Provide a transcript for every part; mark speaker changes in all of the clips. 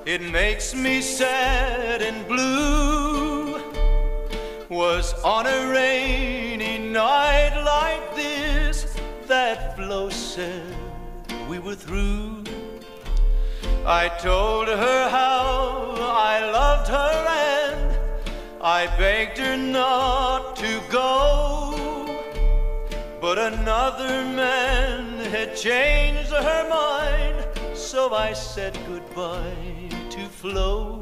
Speaker 1: it makes me sad and blue, was on a rainy night like this that Flo said we were through. I told her how I loved her and I begged her not to go, but another man had changed her mind, so I said goodbye to Flo.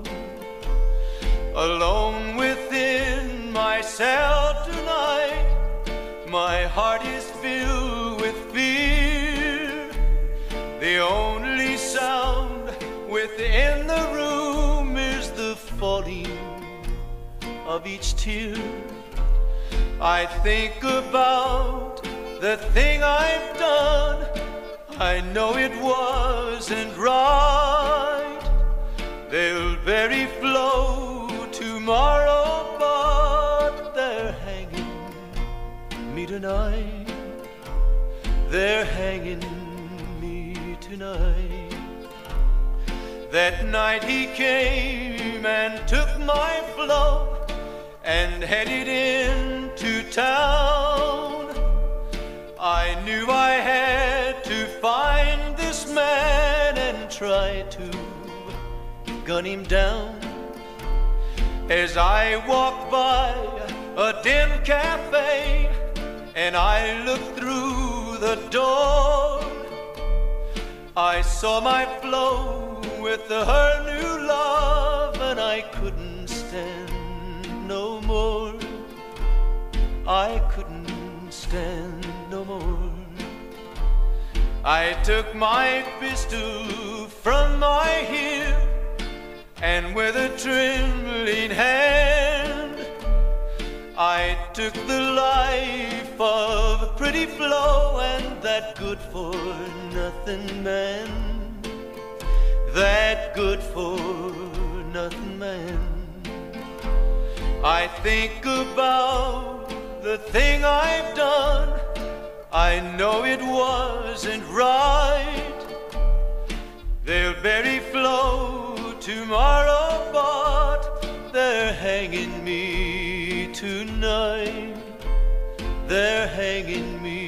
Speaker 1: Alone within myself tonight, my heart is filled with fear. The only sound within the room is the falling of each tear. I think about the thing I've done. I know it wasn't right. They'll bury Flo tomorrow, but they're hanging me tonight. They're hanging me tonight. That night he came and took my Flo and headed into town. I knew I had to find this man and try to gun him down. As I walked by a dim cafe and I looked through the door, I saw my Flo with her new love, and I couldn't stand no more. I couldn't stand no more. I took my pistol from my hip and with a trembling hand I took the life of pretty Flo and that good-for-nothing man. That good-for-nothing man. I think about the thing I've done. I know it wasn't right. They'll bury Flo tomorrow, but they're hanging me tonight. They're hanging me